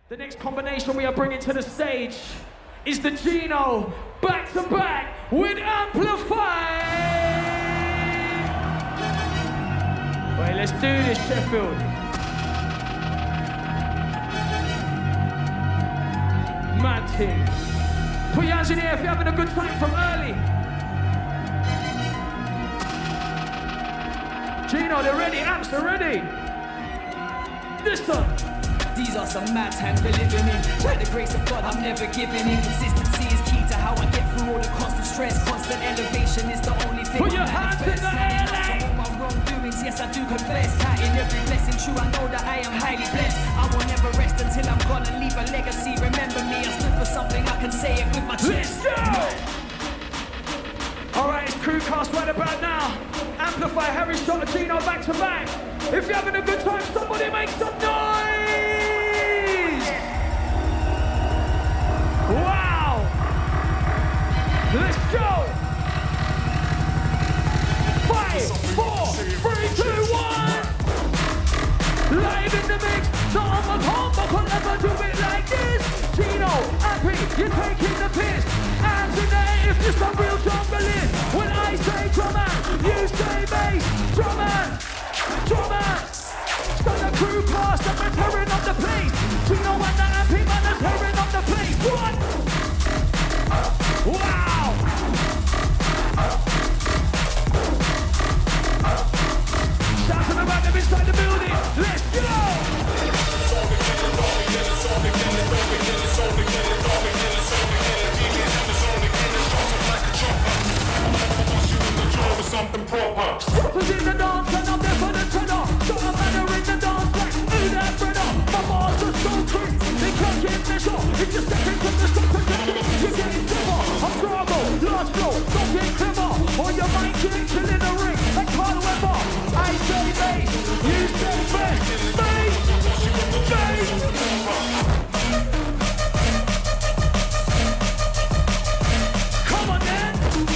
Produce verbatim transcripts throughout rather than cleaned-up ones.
The next combination we are bringing to the stage is the Gino back to back with Amplify. Wait, let's do this, Sheffield. Mad team. Put your hands in the air if you're having a good time from early. Gino, they're ready. Amps, they're ready. Listen. These are some mad times we're living in. By the grace of God, I'm never giving in. Consistency is key to how I get through all the constant stress. Constant elevation is the only thing. Put your hands in the air, like. All my wrongdoings, yes, I do confess. Counting every blessing, true, I know that I am highly blessed. I will never rest until I'm gonna leave a legacy. Remember me, I stood for something, I can say it with my chest. Let's go! All right, it's Crewcast right about now. Amplify, Harry Shot, Gino back to back. If you're having a good time, somebody make some noise! Wow! Let's go! Five, four, three, two, one! Live in the mix, not on my home, but could never do it like this. Gino, happy, you're taking the piss. And today, if you're some real junglist, when I say drummer, you say bass. Drummer, drummer. Start the crew cast and we're tearing up the place. Gino and the happy man are tearing up the place. What? Wow! Shout to the random inside the building. Let's go! Something proper. Strippers in the dance and I'm there for the tenor. Got a manner in the dance like who that brother. My bars are so crisp, they can't get measure. If you're stepping from the stop position, you're getting simmer. I'm Drago, large flow, don't get clever. Or you might get chill in the ring like Carl Weber. I say bass, you say bass. Bass, bass. Come on then.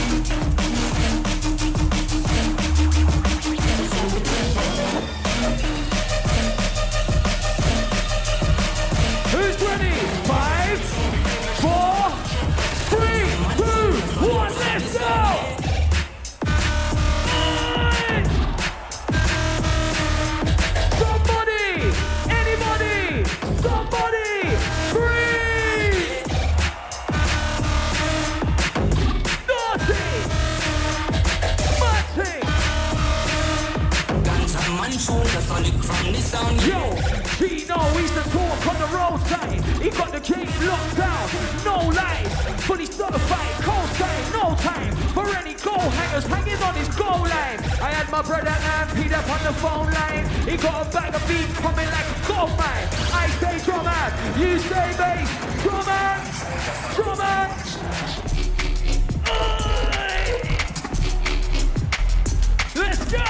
Who's ready? Five, four, three, two, one, let's go! Nine. Somebody, anybody, somebody, three, naughty, Matty. Guns and man shoot a solid from the sound. Yo, Gino, he's the talk on the roadside. He got the key locked down, no lies. Fully certified, cold side, no time for any goal hangers hanging on his goal line. I had my brother Amped up on the phone line. He got a bag of beats coming like a gold mine. I say drummer, you say bass. Drummer, drummer. Let's go!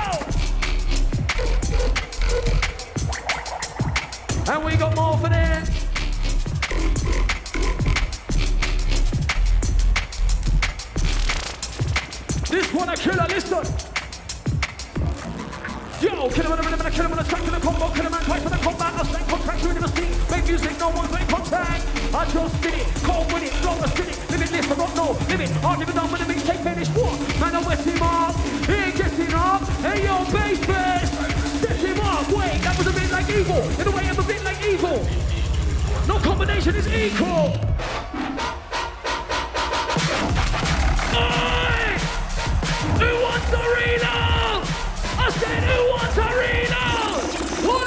And we got more for them. This one a killer, listen. Yo, kill him on the rhythm and I kill him on the track to the combo. Kill him and twice for the combat. I'll stand contract, you're in the scene. Make music, no one's in contact. I just spin it, cold with it, blow a spin it. Limitless, I got no limit. I'll give it down with the mixtape finish. What? Man, I wet him up. He ain't getting up. Hey, yo, bass best. Set him up. Wait, that was a bit like evil. In a way, I'm a bit like evil. No combination is equal. Oi! Who wants a reload? I said, who wants a reload? What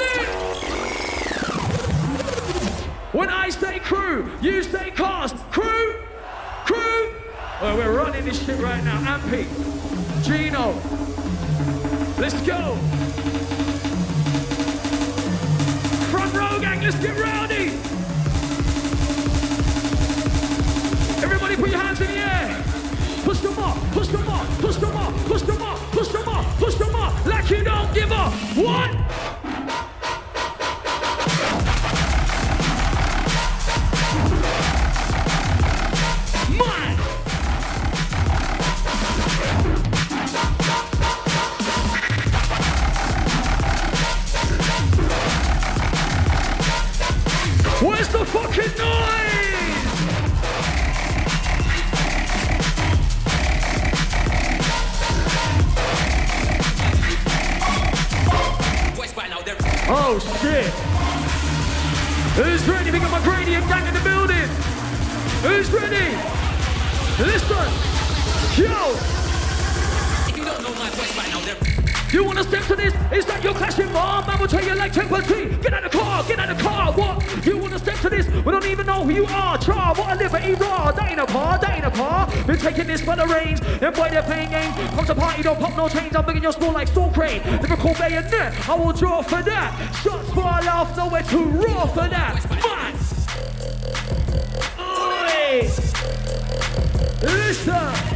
it? When I say crew, you say cast. Crew, crew. Oh, we're running this shit right now. Ampy, Gino. Let's go. Front row gang, let's get rowdy. Everybody put your hands in the air. Push them up, push them up, push them up, push them up, push them up, push them up, like you don't give up. One. Man. Where's the fucking noise? Oh shit! Who's ready? We got my Gradient gang in the building. Who's ready? Listen, yo. If you don't know my voice by now, they're You wanna step to this? Is that your clashing mom? Man will tell you like temperature. Get out of the car, get out of the car. What? You wanna step to this? We don't even know who you are. Char, what a liberty raw. That ain't a car, that ain't a car. Been taking this by the reins. Then boy, they're playing games. Comes to party, don't pop no chains. I'm making your small like Storm Crane. Lyrical bayonet, I will draw for that. Shots for a laugh, nowhere too raw for that. Man! Oi! Listen!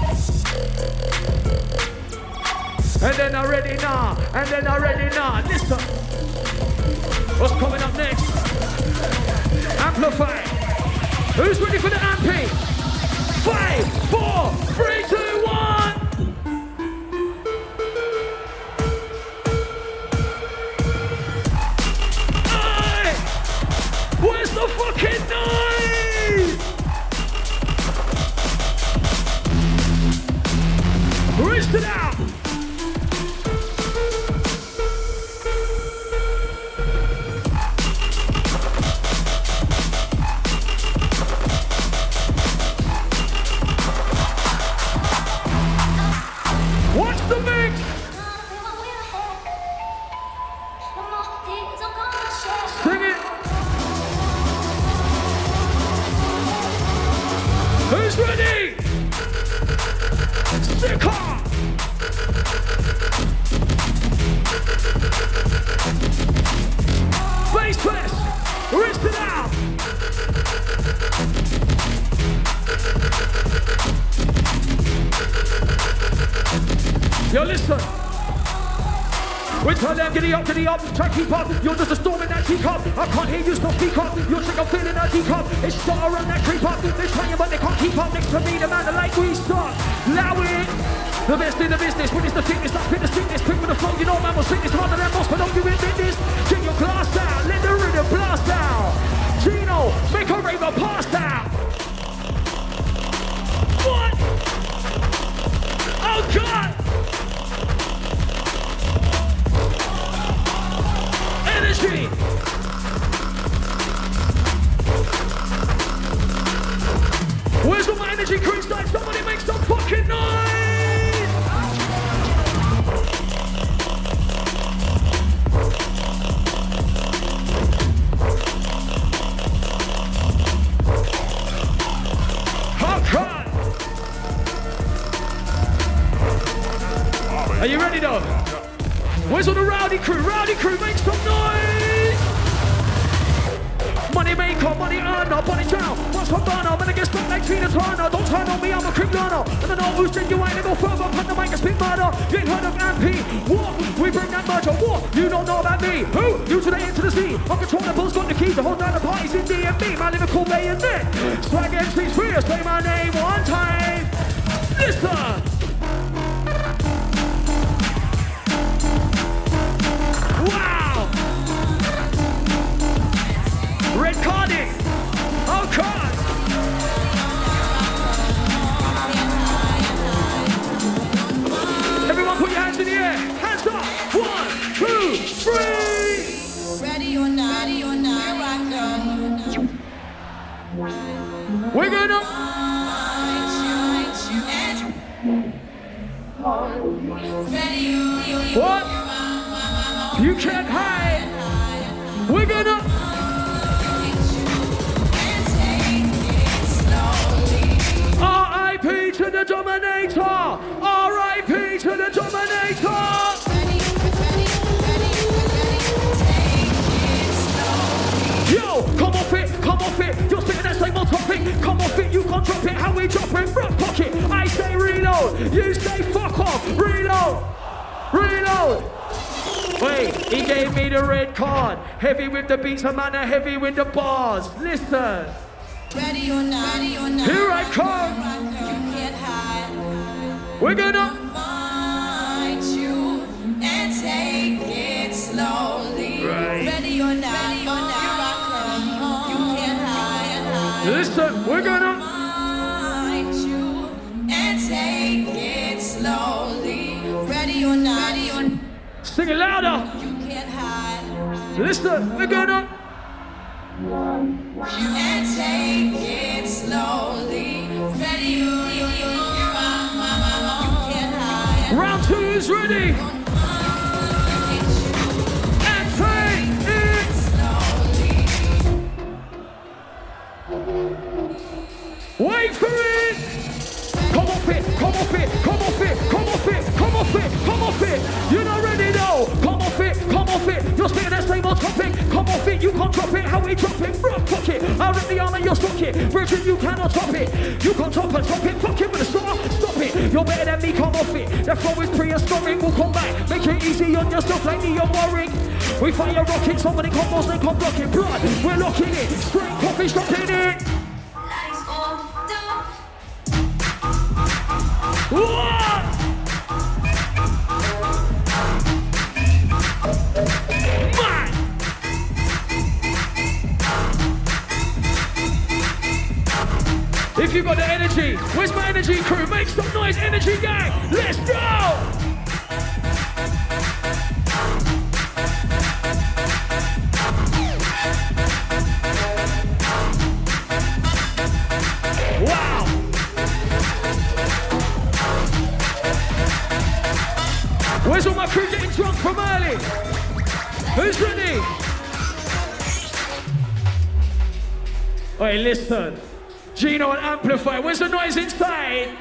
And then I ready now, and then I ready now. Listen, what's coming up next? Amplify. Who's ready for the ampy? Five, four, three, two, one. Hey! Where's the fucking noise? Wrist it out. Yo, listen. We tell them, giddy up, giddy up, try keep up. You're just a storm in that teacup. I can't hear you, stop speak up. You're sick of feeling that teacup. It's shot around that creep up. They're trying, but they can't keep up. Next to me, the man that like we start. Allow it. The best in the business. Witness the thickness, that's been the sickness. Quick with the flow, you know man will sing this harder than most, but don't you admit this. Get your glass out, let the rhythm blast out. Gino, make a raver pass out. What? Oh God! Energy! Where's all my energy crew like? Somebody make some fucking noise! Okay! Are you ready though? Where's all the rowdy crew? Rowdy crew, make some noise! Money maker, money earner, money down. What's for burner? When I get stuck like Tina Turner. Don't turn on me, I'm a quick learner. And I know who's genuine and go further. Put the mic and spit murder. You ain't heard of M P. What? We bring that murder. What? You don't know about me. Who? You to the end to the sea. I'm controllable, got the key to hold down the parties in D and B. My lyrical bayonet. Swag M C's free. Say my name one time. Listen. Wow! Red carding! Oh God! Everyone put your hands in the air! Hands up! One, two, three! Ready or not, ready or not, here I come. We're gonna... What? You can't hide! We're gonna... R I P to the Dominator! R I P to the Dominator! Yo, come off it, come off it. You're sticking that same on topic. Come off it, you can't drop it. How we drop it? Front pocket. I say reload. You say fuck off. Reload. Reload. Wait, he gave me the red card. Heavy with the beats, a man, heavy with the bars. Listen. Ready or not, ready or not, here I come. You can't hide. We're gonna find you and take it slowly. Right. Ready or not, ready or not, here I come. You can't hide. Listen, we're gonna find you and take it slowly. Ready or not, ready or not, sing it louder. you can't hide. Listen, we're gonna And take it slowly. Ready or not, you can't hide. round two is ready. And take it. Wait for it. Come off it, come off it, come off it, come off it, come off it, come off it. You're not ready though. Come off it, come off it. You're spitting that same old topic. Come off it, you can't drop it. How we drop it? Front pocket. I rip the arm and you're stuck it. Virgin, you cannot top it. You can't top and top it. Fuck it with a straw. Stop it. You're better than me. Come off it. That flow is prehistoric. We'll come back. Make it easy on yourself like Neon Warwick. We fire rockets. Somebody combos, they come blocking. Blood. We're locking it. Straight coffee, dropping it. What? Man! If you got the energy, where's my energy crew? Make some noise, energy gang! Let's go! Wow! Where's all my crew getting drunk from early? Who's ready? Hey, listen. Gino and Amplify. Where's the noise inside?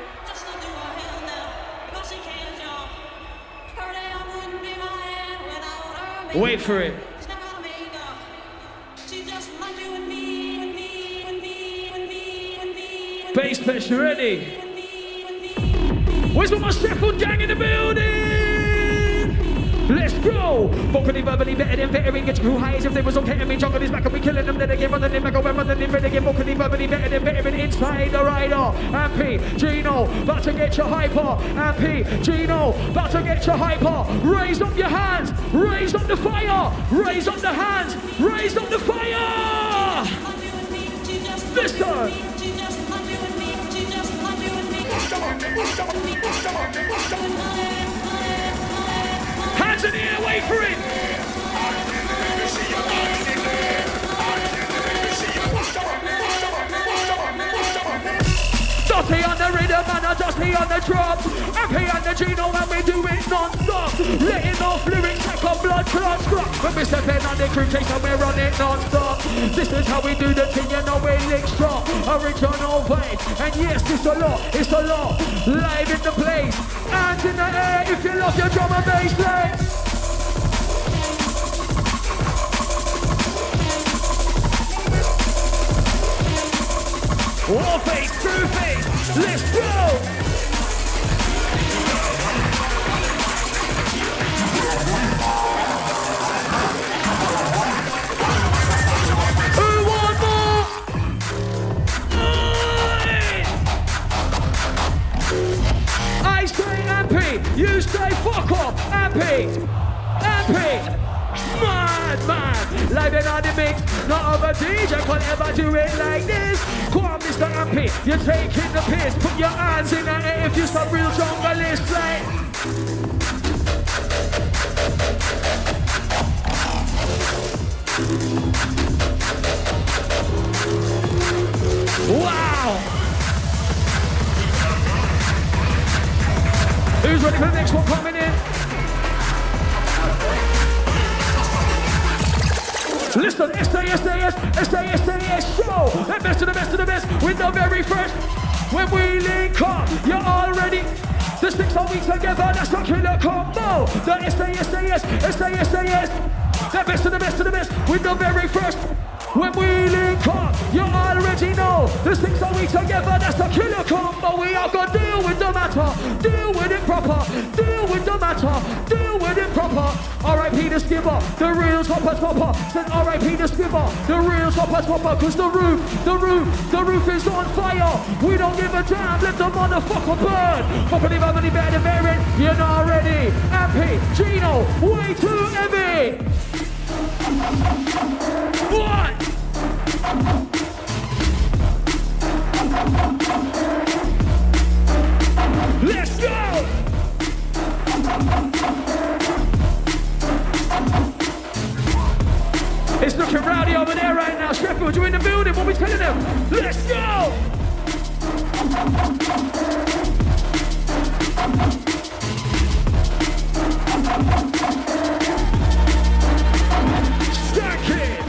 Wait for it. Bass Pesh, you ready? Where's all my Sheffield gang in the building? Let's go! Vocally, verbally, better than veteran. Get you high as if they was on ketamine. Jungle is back and we killing them. Then again, running in back over, running in red again. Vocally, verbally, better than veteran. Inside the rider. M P, Gino, about to get your hyper. M P, Gino, about to get your hyper. Raise up your hands. Raise up the fire. Raise up the hands. Raise up the fire. Listen. Hands in the air, wait for it! Dotty on the rhythm and a Dotty on the drum. Happy on the Gino and we do it non-stop. Letting off lyrics like a blood clot struck. When we step in on the crew chase and we run it non-stop. This is how we do the thing, you know we lick strong. Original vibe, and yes, it's a lot, it's a lot. Live in the place, hands in the air if you love your drum and bass line. War face, true face, let's go! Who want more? I say M P, you say fuck off, M P, M P. Mad, mad, live in on the mix. Not other D J can ever do it like this. Come on, Mister M P, you're taking the piss. Put your hands in the air if you're some real junglist, like. Wow! Who's ready for the next one coming in? Listen, S A S A S, S A S A S show. The best of the best of the best with the very first. When we link up, you're all ready. The six are we together, that's a killer combo. The S A S A S, S A S A S. The best of the best of the best with the very first. When we link up, you already know. The six are we together, that's a killer combo. We are gonna deal with the matter, deal with it proper, deal with the matter, deal with it proper. R I P the skipper, the real topper topper. Said R I P the skipper, the real topper topper. Cause the roof, the roof, the roof is on fire. We don't give a damn, let the motherfucker burn. Fucking bubbly better than Baron, you're not ready. M P, Gino, way too heavy. What? the building, what we telling them? Let's go! Stack it!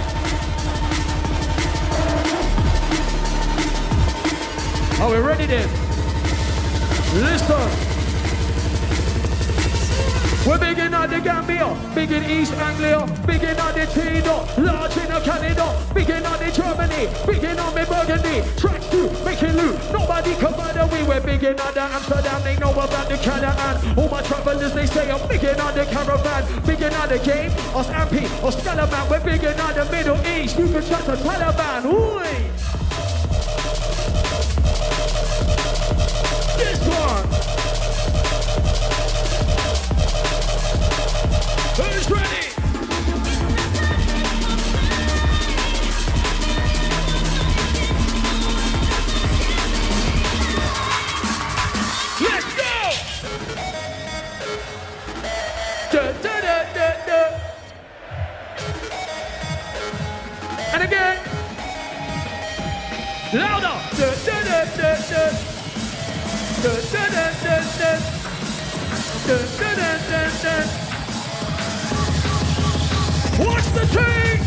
Are we ready then? Listen! We're big in the Gambia, big in East Anglia, big in the Tino, large in the Canada, big in the Germany, big in the Burgundy, tracks to making loot, nobody can bother we. We're big in the Amsterdam, they know about the Canaan. All my travelers, they say I'm big in the caravan, big in the game, us Ampi, us Scalaman, we're big in the Middle East, you can trust the Taliban, ooh. This one. Who's ready? Let's go! Da, da, da, da, da. And again. Louder. Da, da, da, da, da. Da, da, da, da, da. Da, da, da, da, da. What's the thing?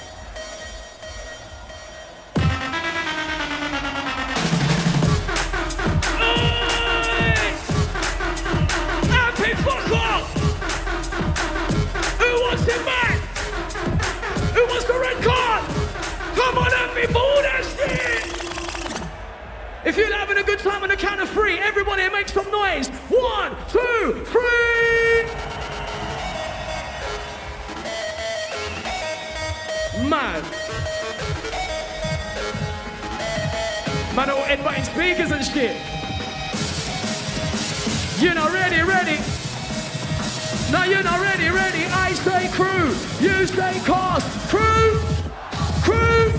Oi! Happy fuck off! Who wants it back? Who wants the red card? Come on, Happy, ball that shit! If you're having a good time on the count of three, everybody make some noise. One, two, three! Man. Man, all headbutting speakers and shit. You're not ready, ready. No, you're not ready, ready. I say crew, you say cast. Crew, crew.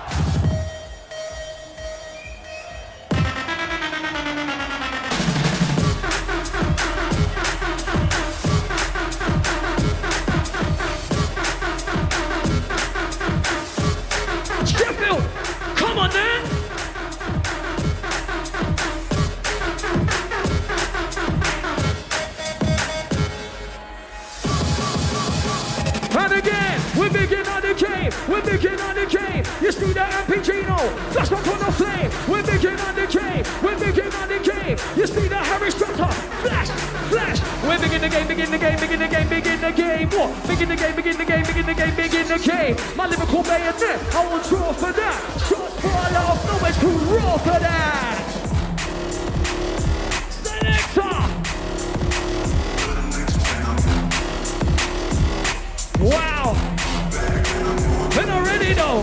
We're bigger on the game. You see the M P Gino, flash up on the flame. We're bigger on the game. We're bigger on the game. You see the Harry Strutter, flash, flash. We're big in the game, big in the game, big in the game, big in the game. What? Big in the game, big in the game, big in the game, big in the game. My Liverpool bayonet, I will draw for that. Shots fall off, nowhere's too raw for that. Selector. Wow. We're not ready though.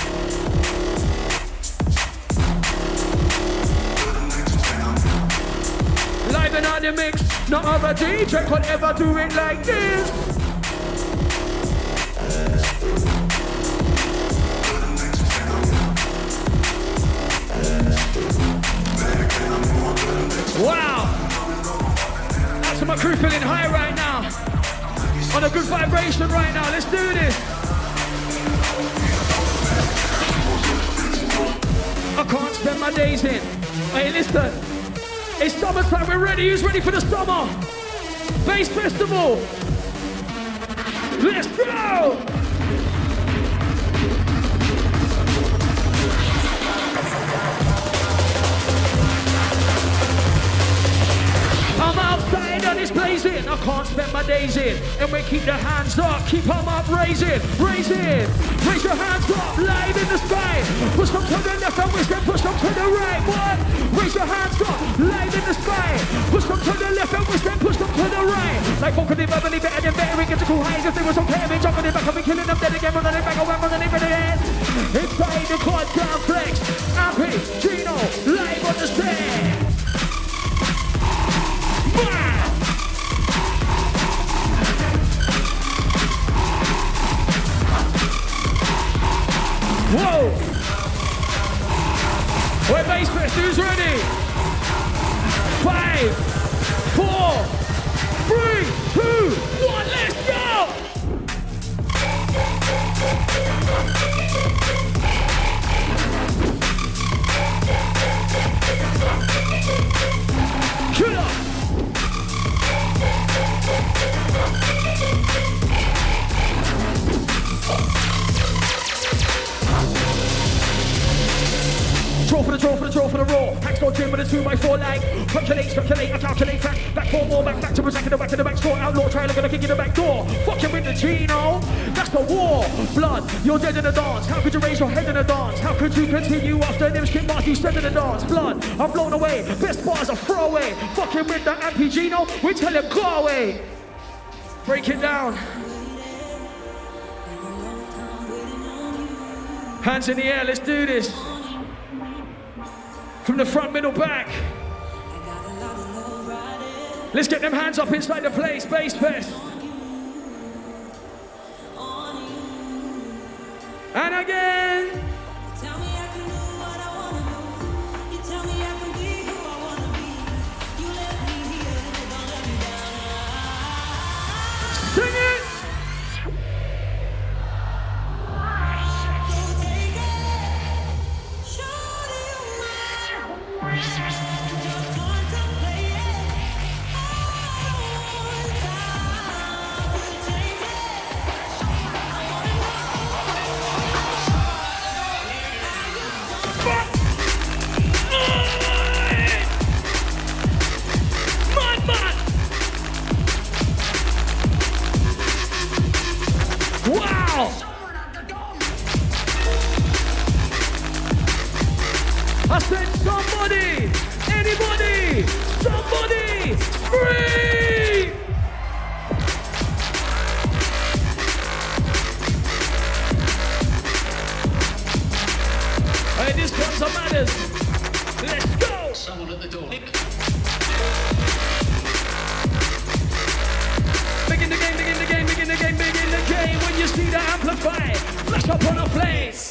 Live and on the mix, not other D J could ever do it like this. Wow. That's my crew feeling high right now. On a good vibration right now. Let's do this. I can't spend my days in. Hey, listen. It's summertime, we're ready. Who's ready for the summer? Bass Festival. Let's go! I'm outside and it's blazing. I can't spend my days in. And we keep the hands up, keep them up, raising, raising. Raise your hands up, light in the sky. Push them to the left and whisk and push them to the right. What? Raise your hands up, light in the sky. Push them to the left and whisk and push them to the right. Like folk could never believe better than better. We get to cool highs if they were so clear. We jumping it back and we killing them dead again. Running it back away, running it for the end. Inside the quad down flex. Happy, Gino, live on the stage. Whoa! We're bass fest, who's ready? Five, four, three, two, one, let's go! Draw for the draw for the draw for the raw. Hacksaw gym with a two by four leg. Calculate, speculate, I calculate back. Back four more, back back to protect the back to the back. Short outlaw, try looking at kick in the back door. Fucking with the Gino. That's the war. Blood, you're dead in the dance. How could you raise your head in the dance? How could you continue after them skip bars you said in the dance? Blood, I'm blown away. Best bars are throwaway. Fucking with the Ampy Gino, we tell him go away. Break it down. Hands in the air, let's do this. From the front, middle, back. Let's get them hands up inside the place, bass fest. And again. Tell me I can do what I wanna do. You tell me I can be who I wanna be. You let me here, don't let me down. Sing it. So take it. Show you my your time to play it. Oh, time to change Man, man. Wow. I said somebody, anybody, somebody, free! Hey, this one's a matters. Let's go! Someone at the door. Begin the game, begin the game, begin the game, begin the game. When you see the amplify, flash up on a place.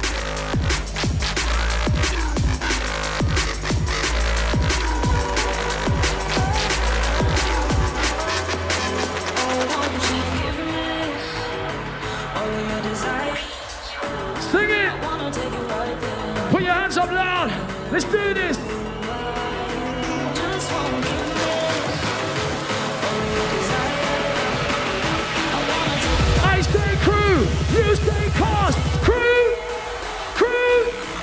Sing it! Put your hands up loud! Let's do this! I say crew! You say cast! Crew! Crew!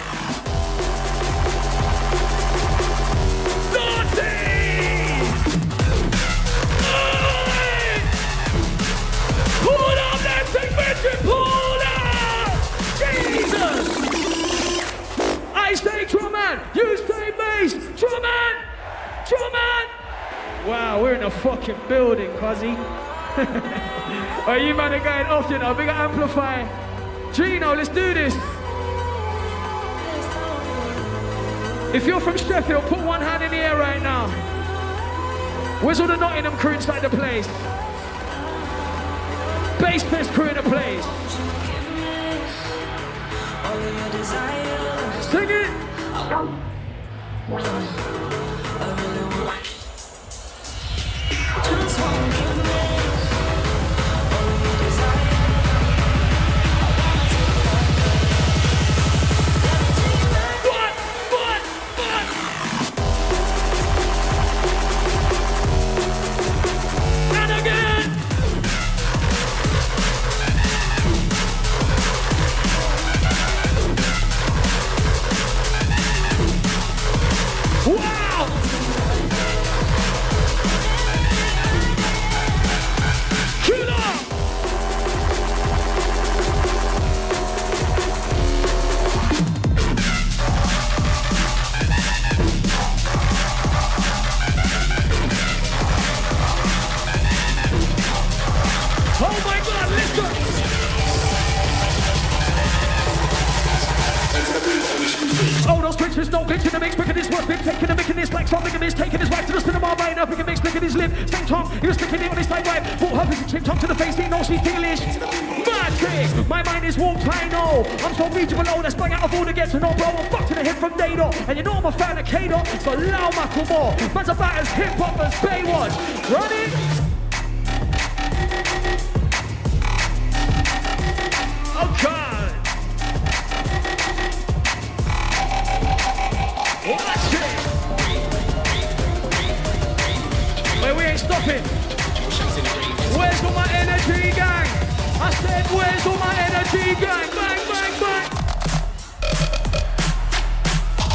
Naughty! Pull up that segmentation! Pull up! Jesus! I say drumman, you say bass, drumman, drumman. Wow, we're in a fucking building, cuzzy. Are you man are going off, you know? Bigger amplify. Gino, let's do this. If you're from Sheffield, put one hand in the air right now. Where's all the Nottingham crew inside the place? Bass fest crew in the place. Sing it! What? What? What? And again! Wow! Killer! Oh my God, listen! Oh, those pictures don't glitch in the mix, picking this what's been taking the making this black song, making this, taking this right to the cinema, right now, picking mix, picking his lip, same tongue, he was sticking it on his side right, brought her visit chip tongue to the face, he knows she's English. Mad trick, my mind is warped, I know, I'm so region below, let's bang out of all to get to know, bro, I'm fucked to the hip from Dado, and you know I'm a fan of Kato, so loud Macklemore, man's about as hip hop as Baywatch, running. Oh God. Watch it! Wait, we ain't stopping. Where's all my energy, gang? I said, where's all my energy, gang? Bang, bang, bang!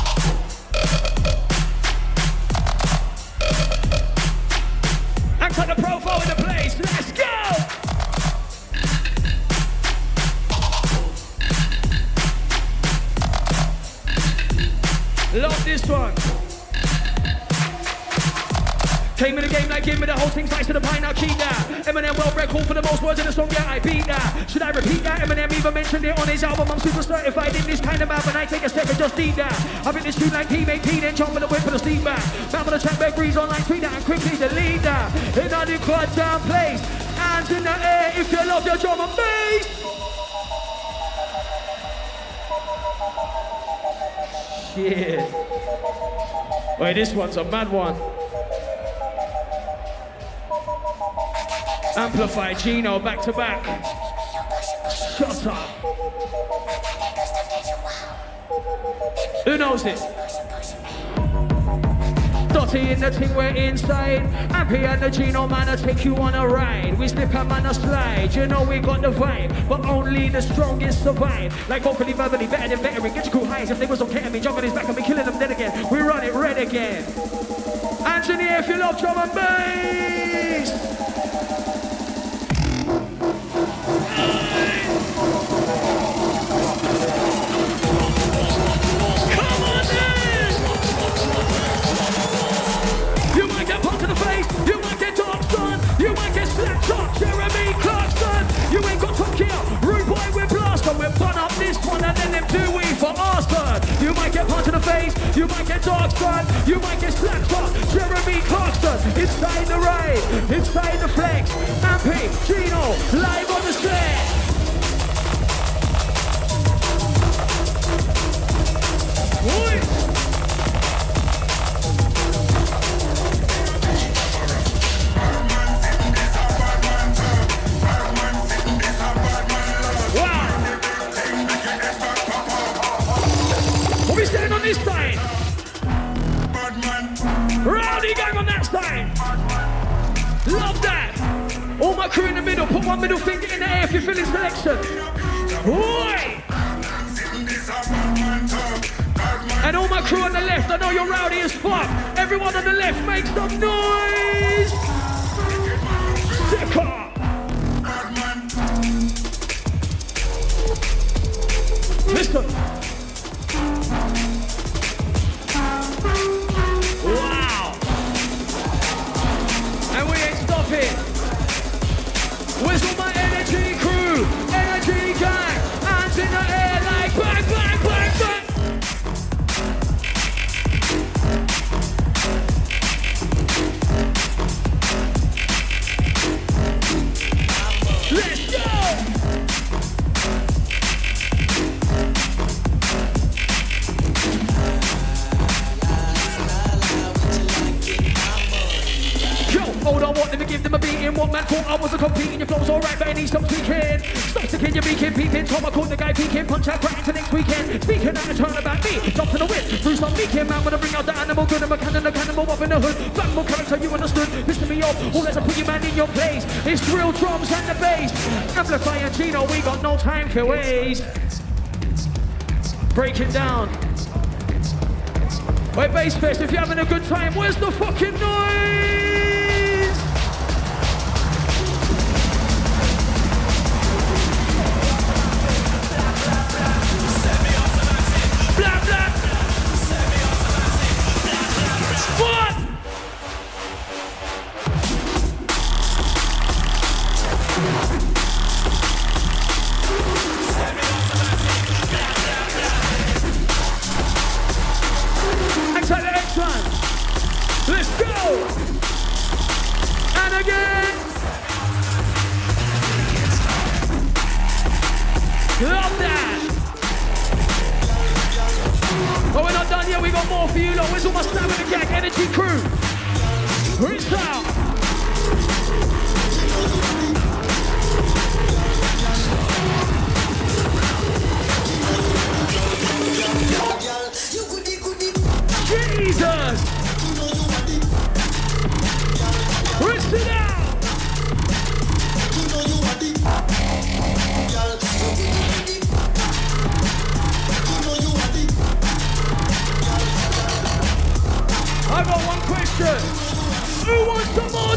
Love this one. Came in the game like give me the whole thing, slice to the pine, now keep that. Eminem well bred, call for the most words in the song, yeah, I beat that. Should I repeat that? Eminem even mentioned it on his album. I'm super certified in this kind of map, and I take a step and just eat that. I think this tune like P make P, then jump with the whip for the steam back. Mouth on the track, back breeze online, tweet that and quickly delete that. In a new quad down place, hands in the air if you love your drum and bass. Shit. Wait, this one's a mad one. Amplify Gino back to back. Shut up. Who knows this? Dotty in the thing, we're inside. Ampy and the Gino man, I take you on a ride. We slip and man, a slide. You know we got the vibe, but only the strongest survive. Like vocally, verbally, better than veteran. Get your cool highs if they was on ketamine. Jump on his back and be killing them dead again. We run it red again. Anthony, if you love drum and bass. You might get dark son, you might get slapped up, Jeremy Clarkson. You ain't got top here, rude boy with blaster. We'll bun up this one and then them do we for our son. You might get punched in the face, you might get dark son, you might get slapped up, Jeremy Clarkson. Inside the ride, inside the flex, Ampy, Gino, live on the set. Oi. Standing on this side. Rowdy gang on that side. Love that. All my crew in the middle, put one middle finger in the air if you're feeling selection. Oi! And all my crew on the left, I know you're rowdy as fuck. Everyone on the left, make some noise. Sicker. Listen. Wow! And we ain't stopping. Where's all my energy crew? Energy gang! Hands in the air like bang, bang, bang, bang! Let's go! Hold on, what? Let me give them a beating. One man thought I wasn't competing. Your flow's alright, but it needs some tweaking. Stop sticking your beak in, peeping. Tom, I caught the guy peeking. Punch out right into next weekend. Speaking out and turn about me. Jump to the whip. Through some leaking. Man, when I bring out the animal, good and a cannon, a cannibal up in the hood. Bang, more character, you understood. Pissing me off. All let's put your man in your place. It's real drums and the bass. Amplify and Gino, we got no time for waste. Break it down. Wait, Bass Fest, if you're having a good time, where's the fucking noise? Blah, blah. What? Inside the X one. Let's go. And again. Love that. Oh, we're not done yet, we got more for you lot. Where's all my stamina gang, energy crew? Reach out. Jesus! Reach it out. I got one question. Who wants some more?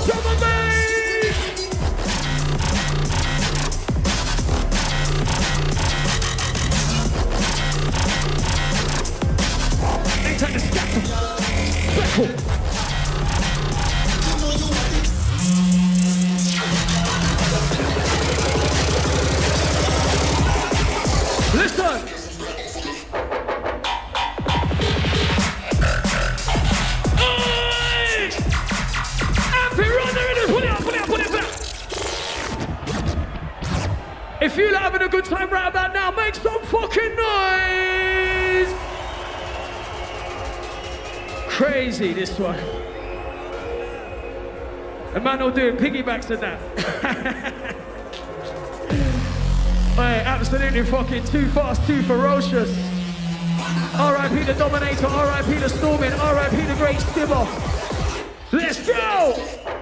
Listen. Hey! Ampy, run there it is. Put it up, put it up, put it back. If you're having a good time right about now, make some fucking noise. Crazy, this one. A man will do piggybacks and that. Hey, absolutely fucking too fast, too ferocious. R I P the Dominator, R I P the Stormin, R I P the Great Stibber. Let's go!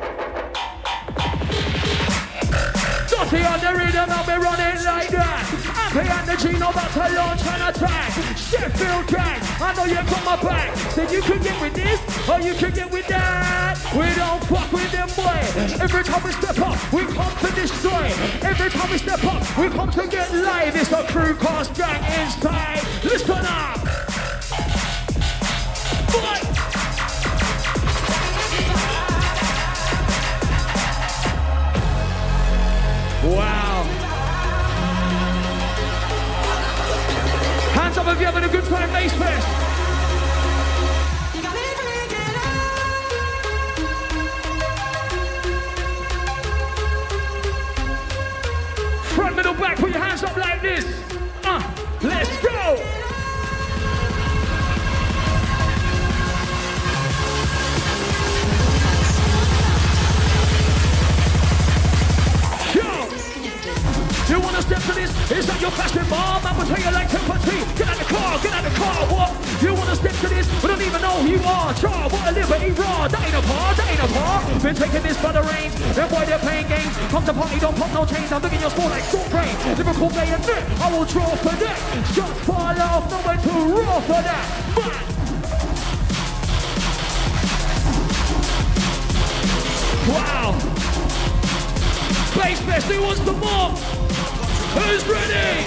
Dotty on the rhythm, I'll be running like that. Ampy and the Gino about to launch an attack. Sheffield gang, I know you got my back. Said you can get with this, or you can get with that. We don't fuck with them, boy. Every time we step up, we come to destroy. Every time we step up, we come to get live. It's a crew cast gang inside. Listen up. Boy. Wow. Hands up if you're having a good time, Bass Fest. Front, middle, back, put your hands up like this. Uh, let's go. You wanna step to this? Is that your fashion bomb? I will tell you like temperature. Get out the car, get out the car, what? You wanna step to this? We don't even know who you are. Char, what a liberty raw. That ain't a bar, that ain't a bar. Been taking this by the reins. That boy, they're playing games. Come to party, don't pop no chains. I'm looking your sport like short brain. Liverpool play a net. I will draw for that. Shots fall off, nowhere too raw for that. Man. Wow. Bass Fest, who wants some more? Who's ready?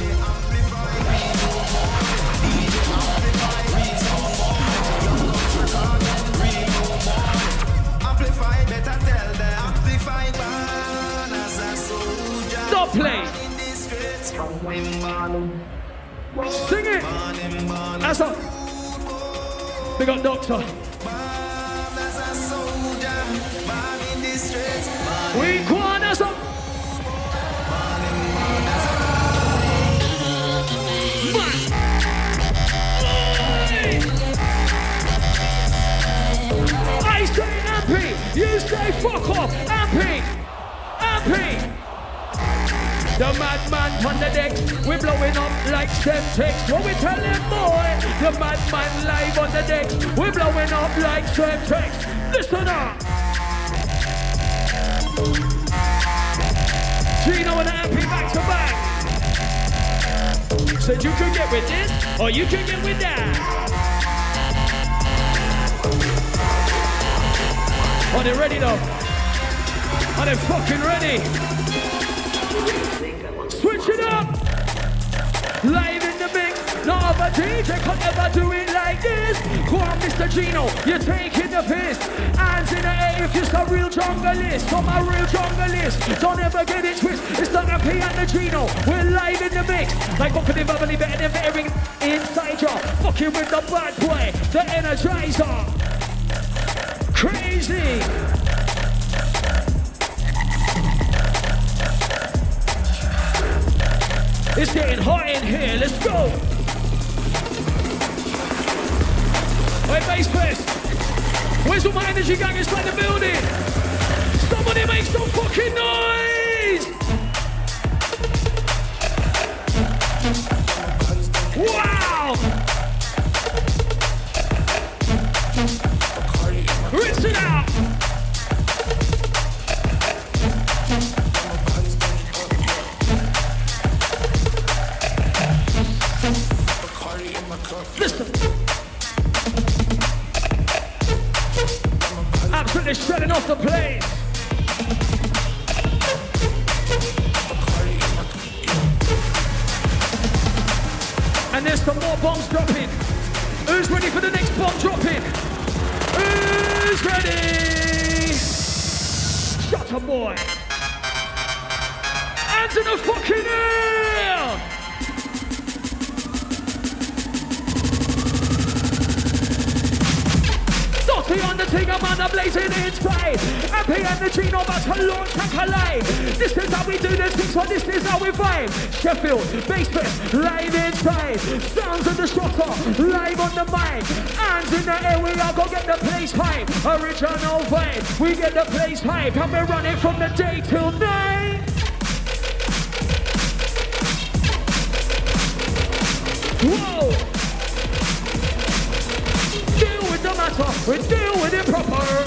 Amplify, better tell them. Amplify, man, as a soldier. Stop playing. Sing it. That's up. We got Doctor. We go on, that's up. I say Ampy, you say fuck off. Ampy, Ampy. The madman on the decks, we're blowing up like Semtex. What we tell them, boy? The madman live on the decks, we're blowing up like Semtex. Listen up. Gino and Ampy back to back. Said you could get with this, or you could get with that. Are they ready though? Are they fucking ready? Switch it up! Live in the mix, no other D J could ever do it like this. Go on, Mister Gino, you're taking the piss. Hands in the air if you're a real junglist. From a real junglist, don't ever get it twist. It's the Ampy and the Gino, we're live in the mix. Like fucking the bubbly better than bearing inside ya. Fucking with the bad boy, the Energizer. Crazy! It's getting hot in here, let's go! Hey, Bass Fest! Where's all my energy gang inside the building? Somebody make some fucking noise! Wow! Rinse it out! Listen! Absolutely shredding off the place! And there's some more bombs dropping. Who's ready for the next bomb dropping? Who Who's ready? Shut up, boy. Hands in the fucking air. Dotty on the thing, I'm on the blazing inside. Happy and the Gino about to launch and collide. This is how we do this thing, so this is how we vibe. Sheffield, Basement, live inside. Sounds of the shotter, live on the mic. Hands in the air, we are gonna get the place hype. Original vibe, we get the place hype. And we're running from the day till night. Whoa! Deal with the matter, we deal with it proper.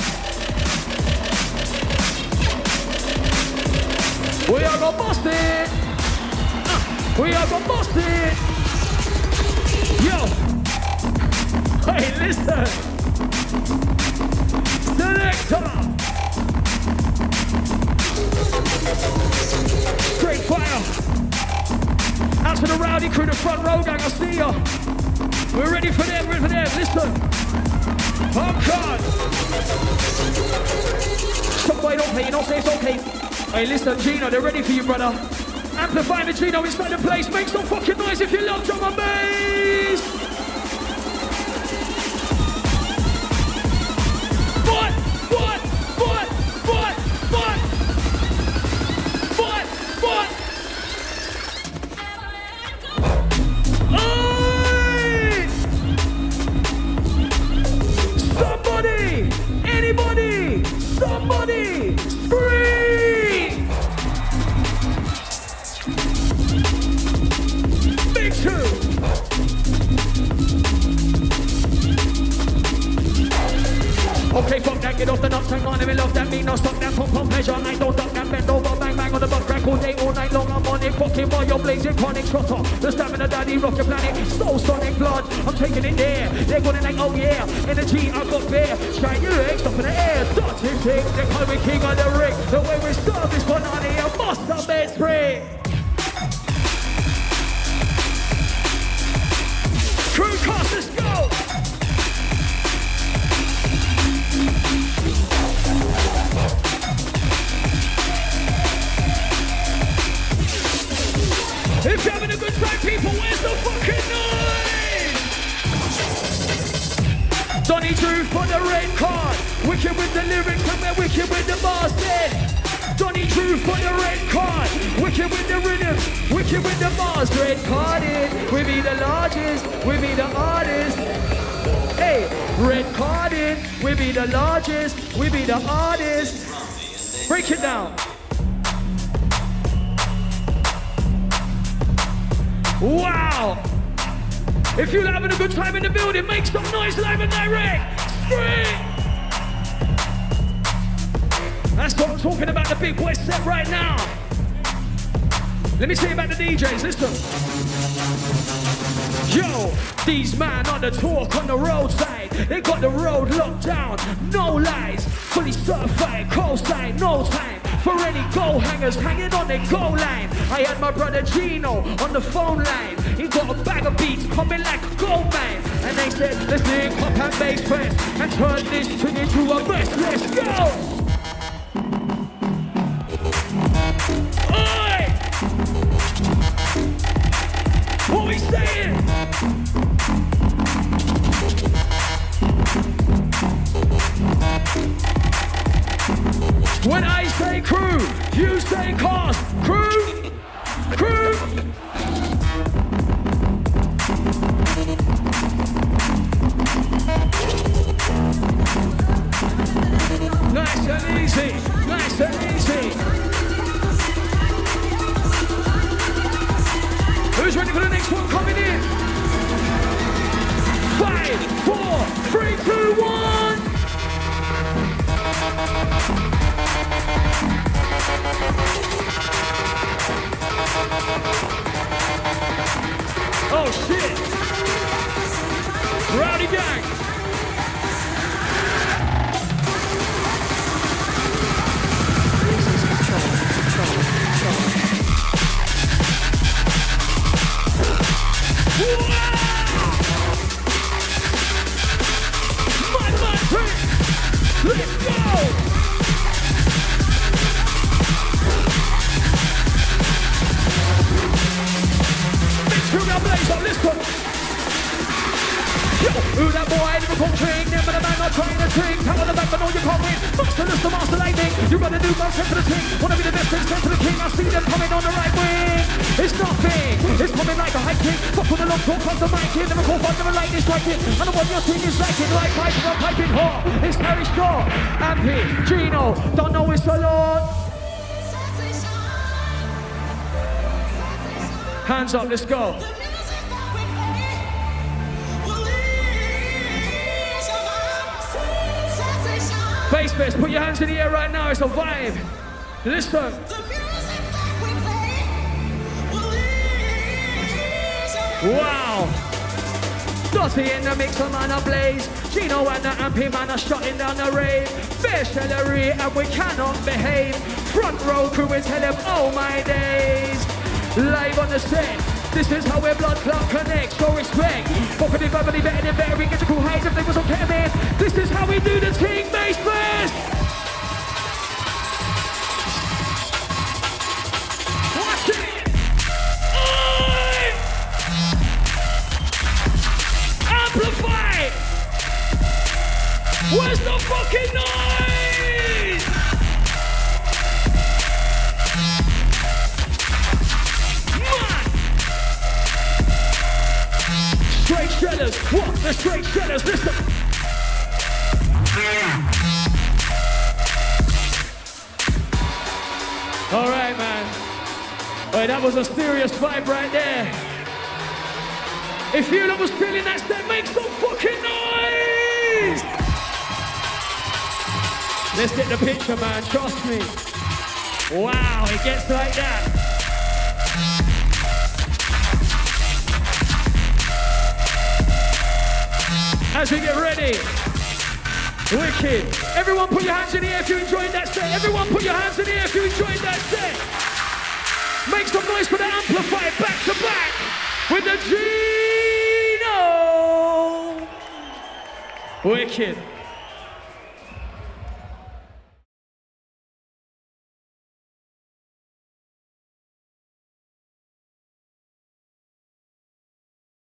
We are gonna bust it. Uh, we are gonna bust it. Yo. Hey, listen. Selector. Great fire. Out to the rowdy crew, the front row gang, I see ya. We're ready for them, ready for them, listen. Oh God. Stop, boy, don't play, you don't say it's okay. Hey, listen, Gino, they're ready for you, brother. Amplify the Gino inside the place. Make some fucking noise if you love drum and bass. What? What? What? What? What? What? What? Hey! Somebody! Anybody! Somebody! Scream! Big two! Okay, fuck that, get off the nuts, hang on, let me love that, me no stop that, pump, pump, pleasure, I don't duck that, bend over, bang, bang on the butt crack all day, all night long, I'm on it, fucking while you're blazing, chronic, trotter, the stamina daddy, rock your planet, soul, sonic blood, I'm taking it there, they're going like, oh yeah, energy, I got beer, shine your legs up in the air, dodge his thing, they're coming king of the ring, the way we start this one on here, must have been spray. Crew cast, let's go! If you're having a good time, people, where's the fucking noise? Donny Drew for the red card. Wicked with the lyrics and we're wicked with the bars then. Donny Drew for the red card. Wicked with the rhythms, wicked with the bars. Red carded, we be the largest, we be the artist. Hey, red carded, we be the largest, we be the artist. Break it down. Wow! If you're having a good time in the building, make some noise live and direct! Scream! That's what I'm talking about, the big boy set right now. Let me tell you about the D Js, listen. Yo, these man on the talk on the roadside. They got the road locked down, no lies. Fully certified, co-sign, no time. For any goal hangers hanging on their goal line. I had my brother Gino on the phone line. He got a bag of beats coming like a gold mine. And they said, let's link up and bass press and turn this thing into a mess. Let's go! Oi! What we saying? When I say crew, you say cast. Crew, crew. Nice and easy, nice and easy. Who's ready for the next one coming in? Five, four, three, two, one. Oh shit! Rowdy gang! This is control, control, control. Wow! My, my, Let's go! Who got blaze up? Let's go. Yo, who that boy? Liverpool king. Never the man not trying to drink. Come on the back, but no, you can't win. Master list, the master lightning. You gotta do both sent to the team. Wanna be the best, then sent to the king. I see them coming on the right wing. It's nothing. It's coming like a high kick. Fuck with the long talk of the mic here. Liverpool fun, never lightning striking. And the one you're seeing is like it. Like piping up, piping hot. It's Harry Straw. Ampy, Gino. Don't know it's a lot. Hands up, let's go. Bass best, put your hands in the air right now, it's a vibe. Listen. Wow. Dotty in the mixer, man, a blaze. Gino and the Ampy man are shutting down the rave. Fair celery and we cannot behave. Front row crew will tell them, oh my days. Live on the set, this is how we're blood clot connect, show respect. Bubbly, bubbly, better than better, we get to cool highs if they was okay, man. This is how we do the thing, bass first. Watch it. Oi! Amplify. Where's the fucking noise? Straight shredders, what? The straight shredders, listen. All right, man. Wait, that was a serious vibe right there. If you lot was feeling that step, make some fucking noise! Let's get the picture, man, trust me. Wow, it gets like that. As we get ready, wicked. Everyone put your hands in the air if you enjoyed that set. Everyone put your hands in the air if you enjoyed that set. Make some noise for the Amplify back to back with the Gino. Wicked.